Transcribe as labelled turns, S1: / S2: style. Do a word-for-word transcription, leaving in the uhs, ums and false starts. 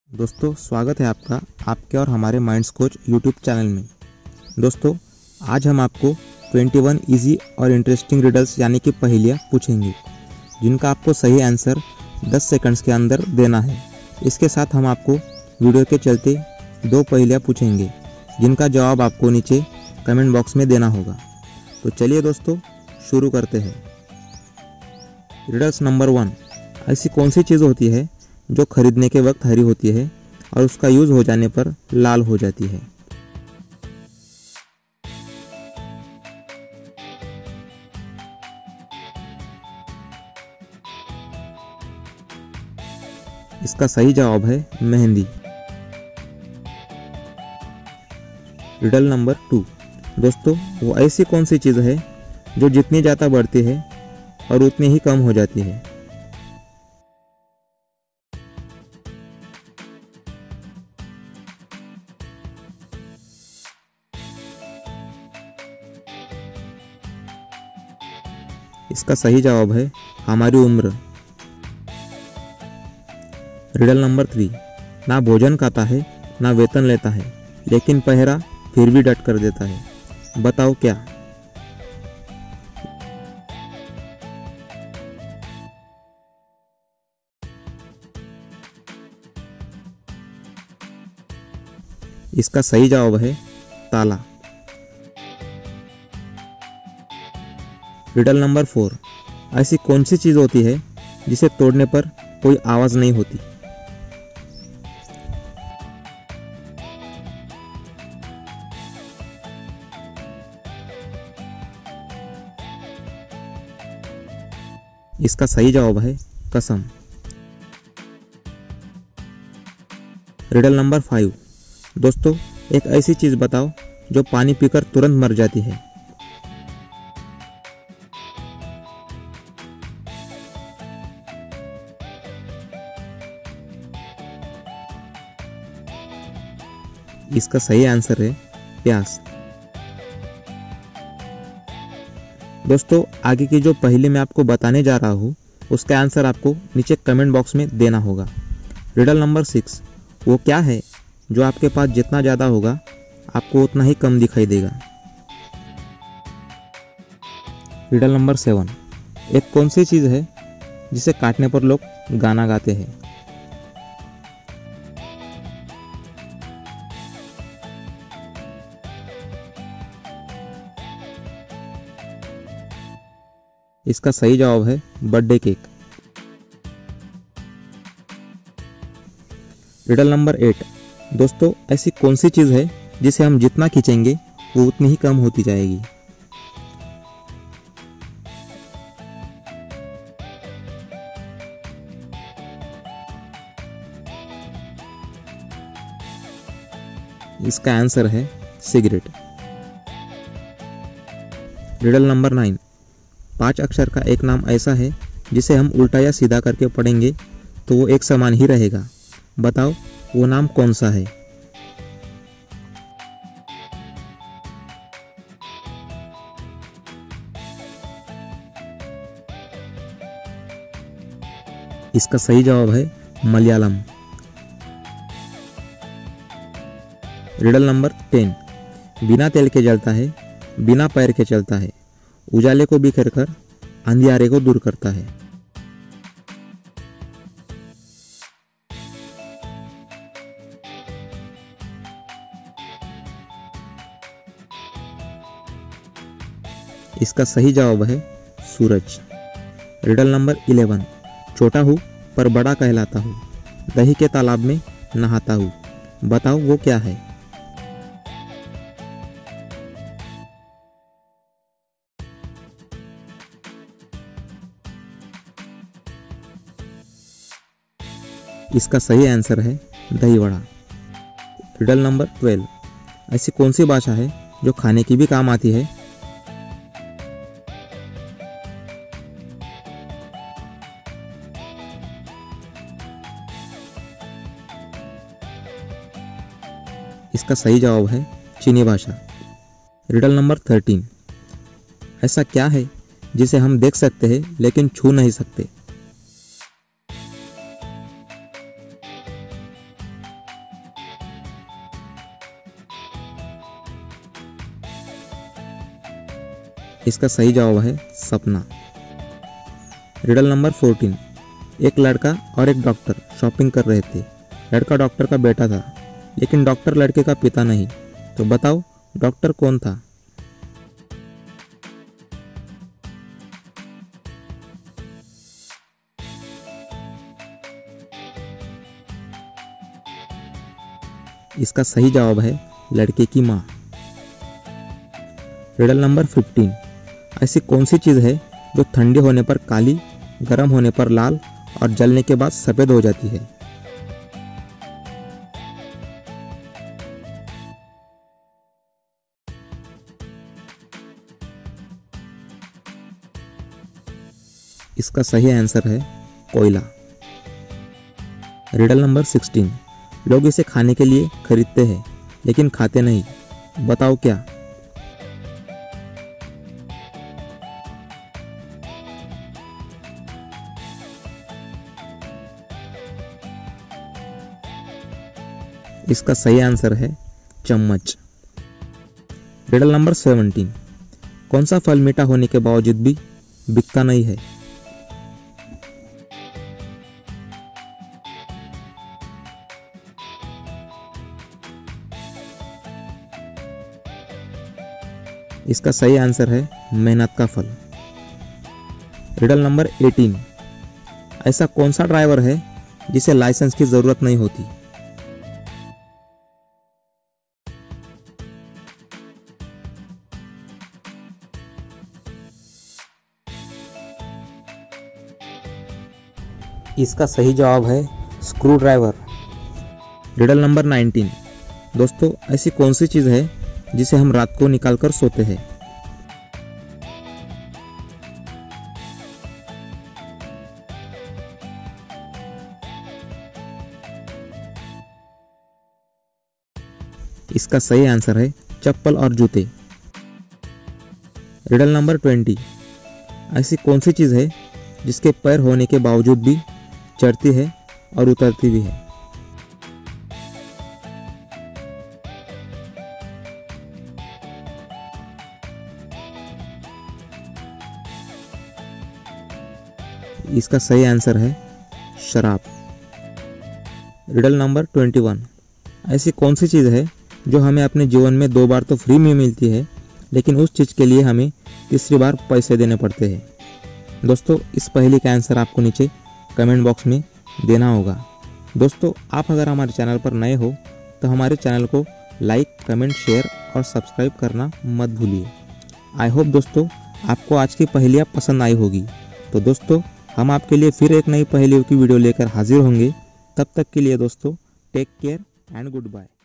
S1: दोस्तों स्वागत है आपका आपके और हमारे माइंड्स कोच यूट्यूब चैनल में। दोस्तों आज हम आपको इक्कीस इजी और इंटरेस्टिंग रिडल्स यानी कि पहेलियाँ पूछेंगे, जिनका आपको सही आंसर दस सेकंड्स के अंदर देना है। इसके साथ हम आपको वीडियो के चलते दो पहेलियाँ पूछेंगे, जिनका जवाब आपको नीचे कमेंट बॉक्स में देना होगा। तो चलिए दोस्तों शुरू करते हैं। Riddles number one. ऐसी कौन सी चीज़ होती है जो खरीदने के वक्त हरी होती है और उसका यूज हो जाने पर लाल हो जाती है? इसका सही जवाब है मेहंदी। Riddle number two. दोस्तों वो ऐसी कौन सी चीज़ है जो जितनी ज़्यादा बढ़ती है और उतनी ही कम हो जाती है? इसका सही जवाब है हमारी उम्र। Riddle number three. ना भोजन खाता है ना वेतन लेता है, लेकिन पहरा फिर भी डट कर देता है। बताओ क्या? इसका सही जवाब है ताला। Riddle number four. ऐसी कौन सी चीज़ होती है जिसे तोड़ने पर कोई आवाज़ नहीं होती? इसका सही जवाब है कसम। Riddle number five. दोस्तों एक ऐसी चीज़ बताओ जो पानी पीकर तुरंत मर जाती है। इसका सही आंसर है प्यास। दोस्तों आगे की जो पहेली मैं आपको बताने जा रहा हूँ, उसका आंसर आपको नीचे कमेंट बॉक्स में देना होगा। Riddle number six. वो क्या है जो आपके पास जितना ज़्यादा होगा आपको उतना ही कम दिखाई देगा? Riddle number seven. एक कौन सी चीज़ है जिसे काटने पर लोग गाना गाते हैं? इसका सही जवाब है birthday cake. Riddle number eight. दोस्तों ऐसी कौन सी चीज़ है जिसे हम जितना खींचेंगे वो उतनी ही कम होती जाएगी? इसका आंसर है सिगरेट। Riddle number nine. पांच अक्षर का एक नाम ऐसा है जिसे हम उल्टा या सीधा करके पढ़ेंगे तो वो एक समान ही रहेगा। बताओ वो नाम कौन सा है? इसका सही जवाब है मलयालम। Riddle number ten. बिना तेल के जलता है, बिना पैर के चलता है, उजाले को बिखेर कर अंधियारे को दूर करता है। इसका सही जवाब है सूरज। Riddle number eleven. छोटा हूँ पर बड़ा कहलाता हूँ, दही के तालाब में नहाता हूँ। बताओ वो क्या है? इसका सही आंसर है दही वड़ा। Riddle number twelve. ऐसी कौन सी भाषा है जो खाने की भी काम आती है? इसका सही जवाब है चीनी भाषा। Riddle number thirteen. ऐसा क्या है जिसे हम देख सकते हैं लेकिन छू नहीं सकते? इसका सही जवाब है सपना। Riddle number fourteen. एक लड़का और एक डॉक्टर शॉपिंग कर रहे थे। लड़का डॉक्टर का बेटा था, लेकिन डॉक्टर लड़के का पिता नहीं। तो बताओ डॉक्टर कौन था? इसका सही जवाब है लड़के की माँ। Riddle number fifteen. ऐसी कौन सी चीज़ है जो ठंडी होने पर काली, गर्म होने पर लाल और जलने के बाद सफ़ेद हो जाती है? इसका सही आंसर है कोयला। Riddle number sixteen. लोग इसे खाने के लिए खरीदते हैं लेकिन खाते नहीं। बताओ क्या? इसका सही आंसर है चम्मच। Riddle number seventeen. कौन सा फल मीठा होने के बावजूद भी बिकता नहीं है? इसका सही आंसर है मेहनत का फल। Riddle number eighteen. ऐसा कौन सा ड्राइवर है जिसे लाइसेंस की जरूरत नहीं होती? इसका सही जवाब है screw driver. Riddle number nineteen. दोस्तों, ऐसी कौन सी चीज़ है जिसे हम रात को निकालकर सोते हैं? इसका सही आंसर है चप्पल और जूते। Riddle number twenty. ऐसी कौन सी चीज़ है जिसके पैर होने के बावजूद भी चढ़ती है और उतरती भी है? इसका सही आंसर है शराब। Riddle number twenty one. ऐसी कौन सी चीज़ है जो हमें अपने जीवन में दो बार तो फ्री में मिलती है, लेकिन उस चीज़ के लिए हमें तीसरी बार पैसे देने पड़ते हैं? दोस्तों, इस पहेली का आंसर आपको नीचे कमेंट बॉक्स में देना होगा। दोस्तों, आप अगर हमारे चैनल पर नए हो तो हमारे चैनल को लाइक, कमेंट, शेयर और सब्सक्राइब करना मत भूलिए। आई होप दोस्तों आपको आज की पहेलियाँ पसंद आई होगी। तो दोस्तों, हम आपके लिए फिर एक नई पहेलियों की वीडियो लेकर हाजिर होंगे। तब तक के लिए दोस्तों take care and good bye.